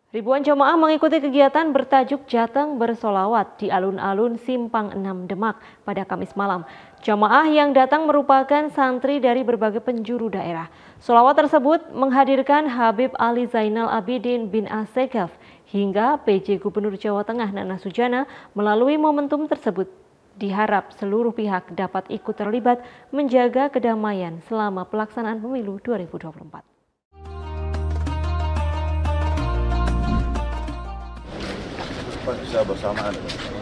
Ribuan jemaah mengikuti kegiatan bertajuk Jateng Bersolawat di alun-alun Simpang 6 Demak pada Kamis malam. Jemaah yang datang merupakan santri dari berbagai penjuru daerah. Solawat tersebut menghadirkan Habib Ali Zainal Abidin bin Assegaf hingga PJ Gubernur Jawa Tengah Nana Sujana. Melalui momentum tersebut, diharap seluruh pihak dapat ikut terlibat menjaga kedamaian selama pelaksanaan pemilu 2024. Bisa bersamaan.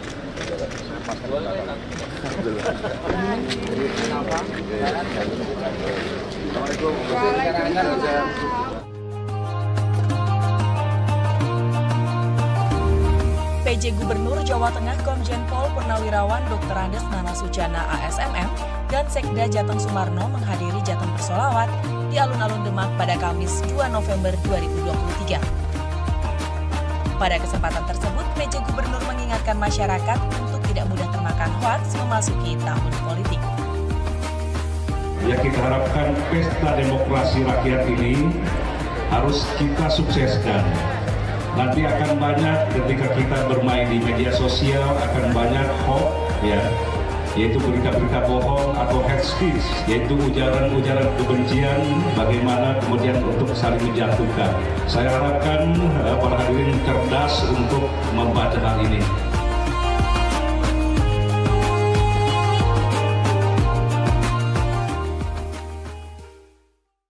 PJ Gubernur Jawa Tengah Komjen Pol Purnawirawan Dr. Andes Nana Sujana ASMM dan Sekda Jateng Sumarno menghadiri Jateng Bersolawat di alun-alun Demak pada Kamis 2 November 2023. Pada kesempatan tersebut, PJ Gubernur mengingatkan masyarakat untuk tidak mudah termakan hoaks memasuki tahun politik. Ya, kita harapkan pesta demokrasi rakyat ini harus kita sukseskan. Nanti akan banyak ketika kita bermain di media sosial, akan banyak hoax, ya, yaitu berita-berita bohong atau hate speech, yaitu ujaran-ujaran kebencian, bagaimana kemudian untuk saling menjatuhkan. Saya harapkan para hadirin cerdas untuk membaca hal ini.